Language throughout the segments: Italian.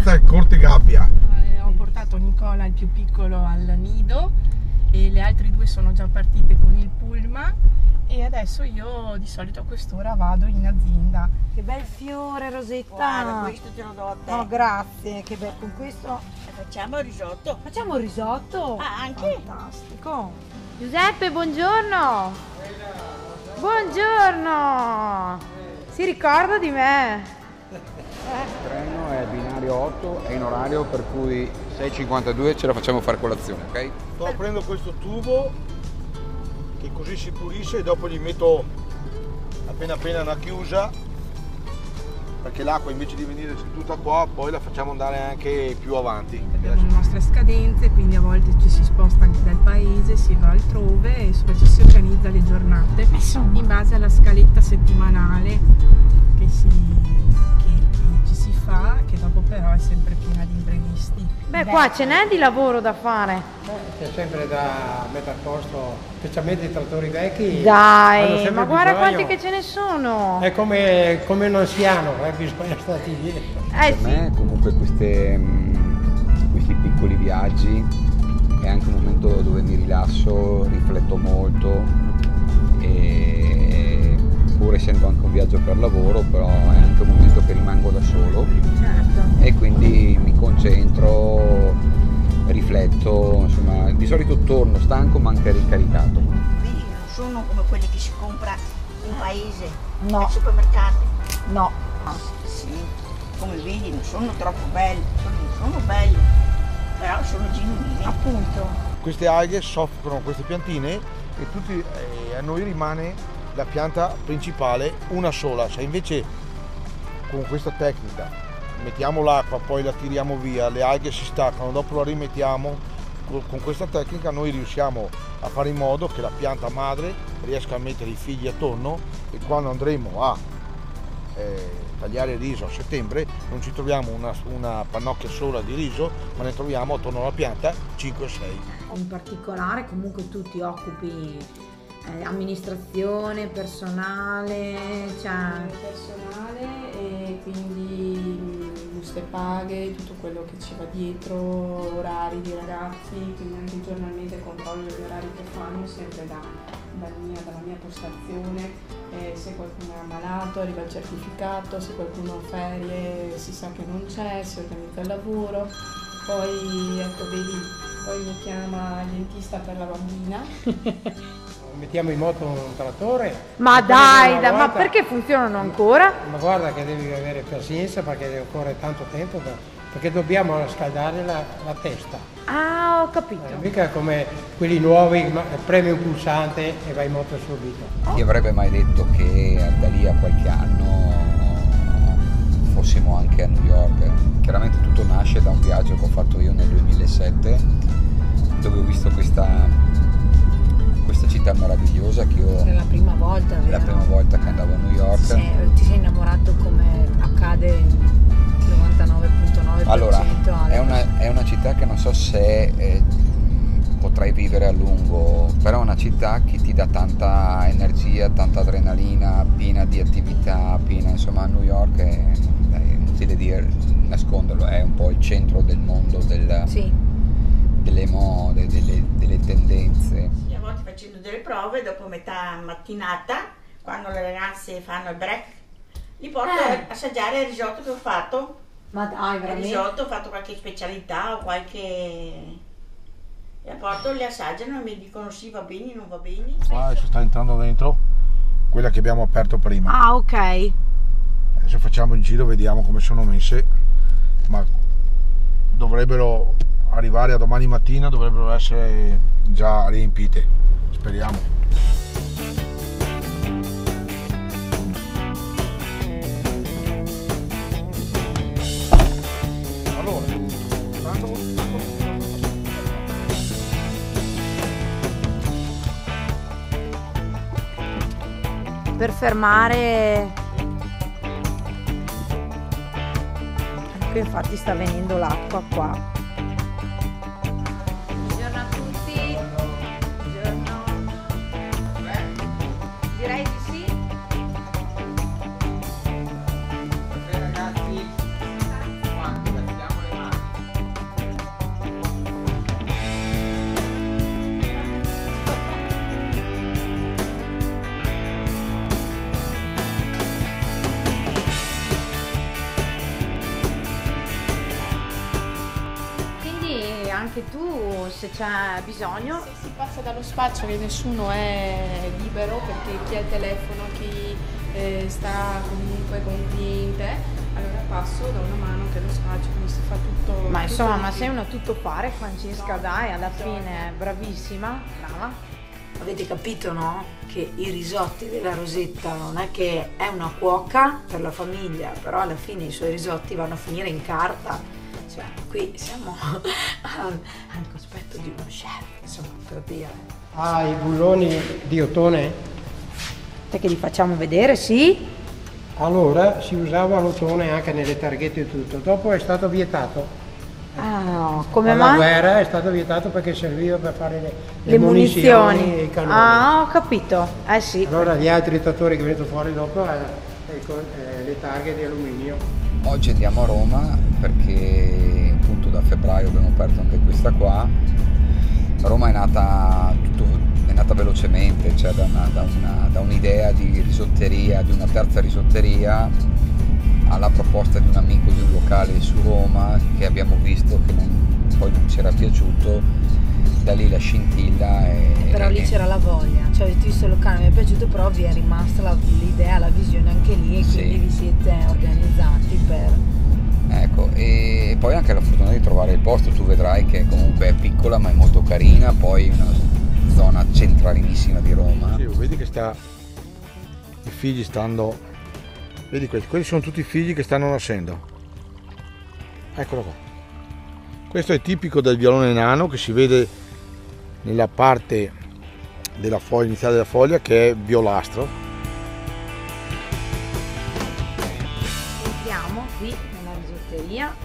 questa è corte gabbia. Ho portato Nicola, il più piccolo, al nido e le altre due sono già partite con il pullman e adesso io di solito a quest'ora vado in azienda. Che bel fiore, Rosetta! Guarda, questo te lo do a te. Oh, grazie, che bello. Con questo Facciamo il risotto. facciamo un risotto. Ah, anche? Fantastico. Giuseppe, buongiorno! Buongiorno! Si ricorda di me? Il treno è binario 8, è in orario per cui 6:52 ce la facciamo fare colazione, ok? Sto aprendo questo tubo che così si pulisce e dopo gli metto appena una chiusa, perché l'acqua invece di venire tutta qua poi la facciamo andare anche più avanti. Abbiamo le nostre scadenze, quindi a volte ci si sposta anche dal paese, si va altrove e ci si organizza le giornate in base alla scaletta settimanale che ci si fa, che dopo però è sempre piena di imprevisti. Beh, qua ce n'è di lavoro da fare. C'è sempre da mettere a posto, specialmente i trattori vecchi. Dai, hanno sempre ma guarda bisogno. quanti che ce ne sono. È come un anziano, bisogna starti dietro. Per Sì. me comunque questi piccoli viaggi è anche un momento dove mi rilasso, rifletto molto e pur essendo anche un viaggio per lavoro, però è anche un momento che rimango da solo. Certo. E quindi mi concentro, rifletto, insomma, di solito torno stanco ma anche ricaricato. Vedi, non sono come quelli che si compra in paese, No. al supermercato. No. Sì, come vedi non sono troppo belli, sono belli, però sono genuini. Appunto. Queste alghe soffrono queste piantine e a noi rimane la pianta principale una sola. Se invece con questa tecnica mettiamo l'acqua, poi la tiriamo via, le alghe si staccano, dopo la rimettiamo, con questa tecnica noi riusciamo a fare in modo che la pianta madre riesca a mettere i figli attorno e quando andremo a tagliare il riso a settembre non ci troviamo una pannocchia sola di riso, ma ne troviamo attorno alla pianta 5-6. In particolare comunque tu ti occupi amministrazione, personale, Personale e quindi buste paghe, tutto quello che ci va dietro, orari di ragazzi, quindi anche giornalmente controllo gli orari che fanno sempre dalla mia postazione, se qualcuno è ammalato arriva il certificato, se qualcuno ha ferie si sa che non c'è, si organizza il lavoro, poi ecco vedi, poi mi chiama il dentista per la bambina. Mettiamo in moto un trattore. Ma e quelli dai, di una ma volta- perché funzionano ancora? Ma guarda che devi avere pazienza perché deve occorre tanto tempo perché dobbiamo scaldare la testa. Ah, ho capito. Mica come quelli nuovi, premi un pulsante e vai in moto subito. Chi avrebbe mai detto che da lì a qualche anno fossimo anche a New York? Chiaramente tutto nasce da un viaggio che ho fatto io nel 2007 dove ho visto questa città meravigliosa che io Era la prima volta, vero? la prima volta che andavo a New York. Ti sei innamorato come accade il 99,9%. Allora, alle è una città che non so se potrei vivere a lungo, però è una città che ti dà tanta energia, tanta adrenalina, piena di attività, insomma New York è inutile dire, nasconderlo, è un po' il centro del mondo delle mode, delle tendenze. Sì, a volte facendo delle prove, dopo metà mattinata, quando le ragazze fanno il break, li porto a assaggiare il risotto che ho fatto. Ma dai, Il veramente? risotto, ho fatto qualche specialità o qualche... E a porto le assaggiano e mi dicono sì, va bene, non va bene. Qua adesso sta entrando dentro quella che abbiamo aperto prima. Ah, ok. Adesso facciamo il giro, vediamo come sono messe, ma dovrebbero arrivare a domani mattina, dovrebbero essere già riempite, speriamo. Allora, Per fermare. Qui infatti sta venendo l'acqua qua. Buongiorno a tutti. Buongiorno. Direi di sì. Ragazzi, quanto la tiriamo tu se c'è bisogno. Si passa dallo spaccio che nessuno è libero, perché chi ha il telefono, chi sta comunque con il cliente, allora passo da una mano che lo spaccio, quindi si fa tutto. Ma insomma, tutto ma di sei più. una tuttofare, Francesca, dai, alla fine bravissima, brava. Avete capito, no? Che i risotti della Rosetta non è che è una cuoca per la famiglia, però alla fine i suoi risotti vanno a finire in carta. Cioè, qui siamo al cospetto di uno chef, insomma, per dire. Ah, i bulloni di ottone? Perché li facciamo vedere, sì? Allora si usava l'ottone anche nelle targhette e tutto, dopo è stato vietato. Ah, come Alla mai? guerra è stato vietato perché serviva per fare Le munizioni. e i cannoni. Ah, ho capito. Eh sì. Allora gli altri trattori che venuto fuori dopo le targhe di alluminio. Oggi andiamo a Roma perché appunto da febbraio abbiamo aperto anche questa qua. Roma è nata velocemente, cioè da un'idea di risotteria, di una terza risotteria, alla proposta di un amico di un locale su Roma che abbiamo visto che poi non ci era piaciuto, da lì la scintilla. Però lì c'era la voglia, cioè avete visto il locale, mi è piaciuto, però vi è rimasta l'idea, la visione anche lì, e Sì. quindi vi siete organizzati per... Ecco, e poi anche la fortuna di trovare il posto, tu vedrai che comunque è piccola ma è molto carina, poi una zona centralinissima di Roma. Sì, vedi che i figli stanno, vedi quelli sono tutti i figli che stanno nascendo. Eccolo qua. Questo è tipico del violone nano, che si vede nella parte della foglia iniziale della foglia, che è violastro. Entriamo qui nella risotteria.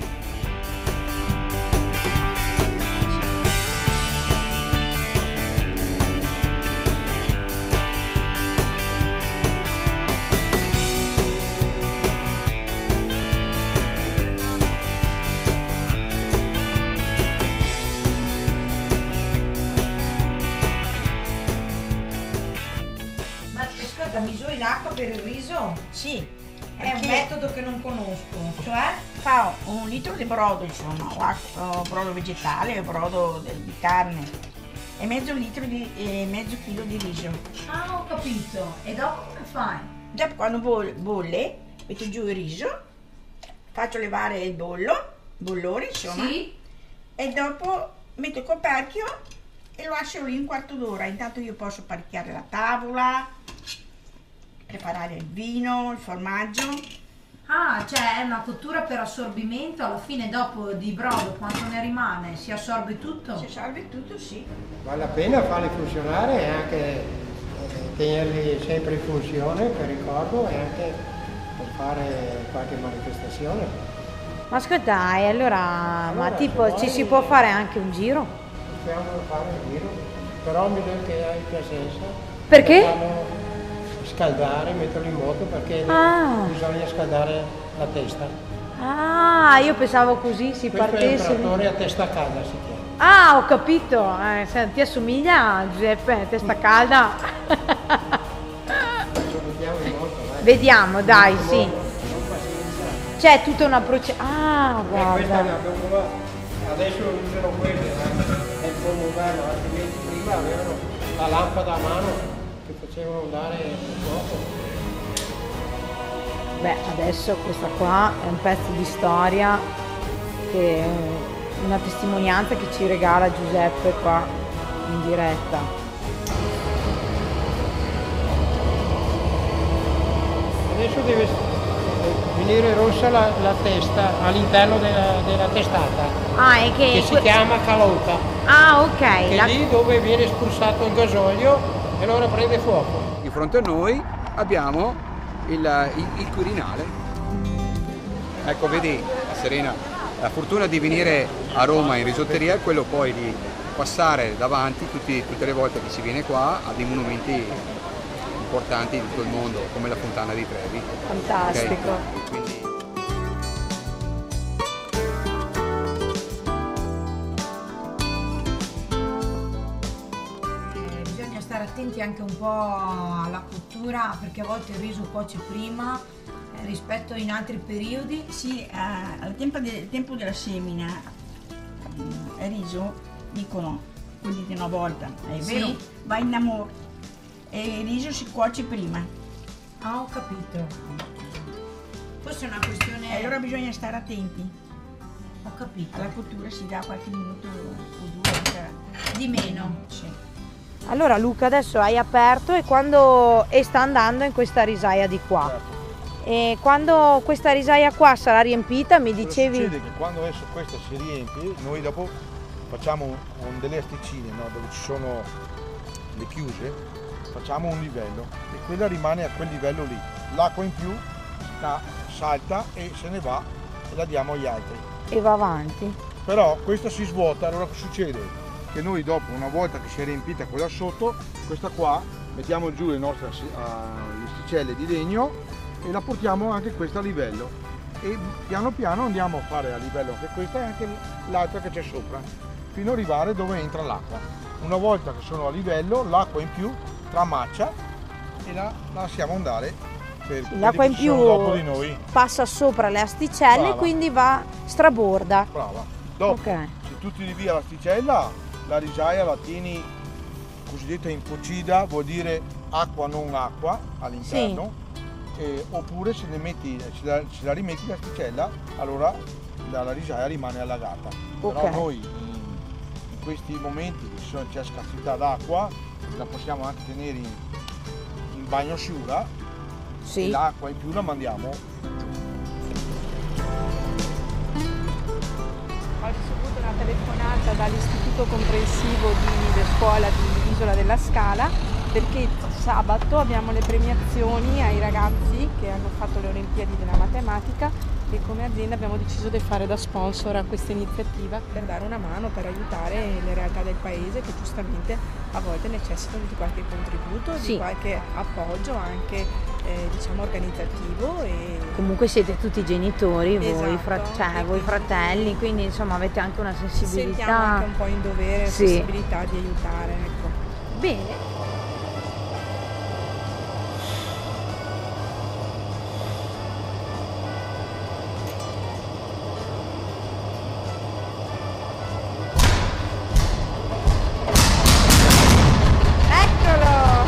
Ma ascolta, misuri l'acqua per il riso? Sì, È un metodo che non conosco, cioè? fa 1 litro di brodo, insomma, brodo vegetale, brodo di carne, e mezzo chilo di riso. Ah, ho capito. E dopo come fai? Dopo, quando bolle, metto giù il riso, faccio levare il bollore, insomma, Sì. e dopo metto il coperchio e lo lascio lì un quarto d'ora. Intanto io posso apparecchiare la tavola, preparare il vino, il formaggio. Ah, cioè è una cottura per assorbimento, alla fine dopo di brodo quanto ne rimane? Si assorbe tutto? Se serve tutto, sì. Vale la pena farli funzionare e anche tenerli sempre in funzione per ricordo e anche per fare qualche manifestazione. Ma ascolta, e allora, ma se tipo vuoi- ci si può fare anche un giro? Possiamo fare il giro, però mi do che hai pazienza. Perché? Farlo scaldare, metterlo in moto perché Ah. bisogna scaldare la testa. Ah, io pensavo così si Questo è un partisse. trattore a testa calda si chiama. Ah, ho capito. Ti assomiglia a Giuseppe, testa calda. Lo mettiamo in moto, dai. Vediamo, dai, In sì. moto, con pazienza. C'è tutta una procedura. Ah, Questa è guarda. una bomba, adesso usano quelle, è il po' moderno, altrimenti prima avevano la lampada a mano che facevano andare il fuoco. Beh, adesso questa qua è un pezzo di storia, che è una testimonianza che ci regala Giuseppe qua in diretta. Adesso deve venire rossa la testa all'interno della testata, Ah, è che si chiama calota, Ah, ok. che è lì dove viene spruzzato il gasolio e allora prende fuoco. Di fronte a noi abbiamo il Quirinale. Ecco, vedi Serena, la fortuna di venire a Roma in risotteria è quello poi di passare davanti tutte le volte che si viene qua a dei monumenti importanti di tutto il mondo, come la Fontana di Trevi. Fantastico. Ok? Quindi... Bisogna stare attenti anche un po' alla cottura, perché a volte il riso cuoce prima rispetto in altri periodi. Sì, al tempo della semina riso, dicono quelli di una volta, è Sì. vero, va in amore e il riso si cuoce prima. Ah, ho capito. Forse è una questione... E allora bisogna stare attenti. Ho capito. Alla cottura si dà qualche minuto o due Di meno. Sì. Allora Luca, adesso hai aperto e sta andando in questa risaia di qua. Certo. E quando questa risaia qua sarà riempita, mi Cosa dicevi... succede che quando adesso questa si riempie, noi dopo facciamo con delle asticine, no, dove ci sono le chiuse, facciamo un livello e quella rimane a quel livello lì. L'acqua in più salta e se ne va e la diamo agli altri. E va avanti. Però questa si svuota, allora cosa succede? Che noi dopo, una volta che si è riempita quella sotto, questa qua mettiamo giù le nostre asticelle di legno e la portiamo anche questa a livello e piano piano andiamo a fare a livello anche questa e anche l'altra che c'è sopra fino ad arrivare dove entra l'acqua. Una volta che sono a livello, l'acqua in più tramaccia e la lasciamo andare per quelli L'acqua che in ci sono più dopo di noi. passa sopra le asticelle, Brava. quindi va straborda. Brava. Dopo, Ok. se tu tiri via l'asticella, la risaia la tieni cosiddetta infocida, vuol dire acqua non acqua all'interno. Oppure se la rimetti l'asticella, allora la risaia rimane allagata. Ok. Però noi in questi momenti che c'è scarsità d'acqua la possiamo anche tenere in bagnosciura e Sì. l'acqua in più la mandiamo. Ho ricevuto una telefonata dall'istituto comprensivo di scuola di Isola della Scala perché sabato abbiamo le premiazioni ai ragazzi che hanno fatto le Olimpiadi della matematica e come azienda abbiamo deciso di fare da sponsor a questa iniziativa per dare una mano, per aiutare le realtà del paese che giustamente a volte necessitano di qualche contributo, Sì. di qualche appoggio anche diciamo organizzativo e Comunque siete tutti genitori, voi, Esatto. voi fratelli, quindi insomma avete anche una ci sentiamo sensibilità. anche un po' in dovere, Sì. possibilità di aiutare, ecco. Bene. Eccolo!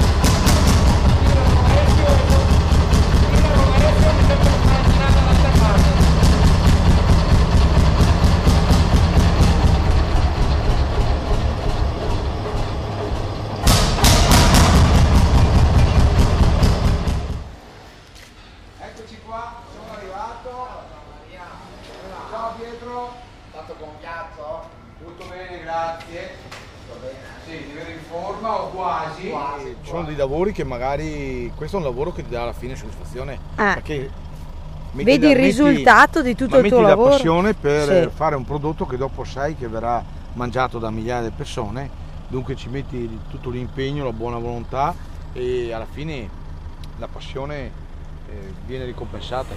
Eccoci qua, sono arrivato. Ciao Pietro. Stato con ghiaccio? Tutto bene, grazie. Tutto bene. Sì, ti vedo in forma o quasi. Quasi, Ci quasi. sono dei lavori che magari questo è un lavoro che ti dà alla fine soddisfazione. Perché Vedi il risultato di tutto il tuo metti lavoro? la passione per Sì. fare un prodotto che dopo sai che verrà mangiato da migliaia di persone, dunque ci metti tutto l'impegno, la buona volontà e alla fine la passione viene ricompensata.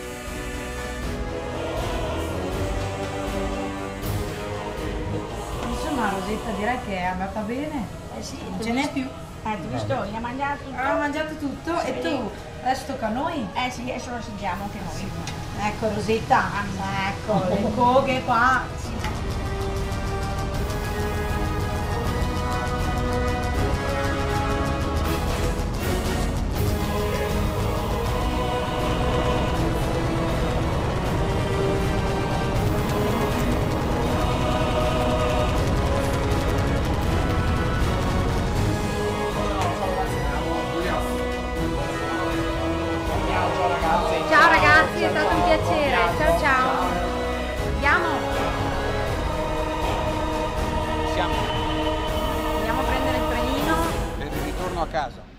Insomma, Rosetta, direi che è andata bene. Eh sì, Non ce n'è più. tu visto, ne ha mangiato tutto. Abbiamo mangiato tutto Sì. e tu? Adesso tocca a noi. Eh sì, adesso lo assaggiamo anche noi. Ecco Rosetta, ecco le coghe qua. Ciao ragazzi, è stato un piacere. Ciao ciao. Andiamo. Siamo Andiamo a prendere il trenino. per il ritorno a casa.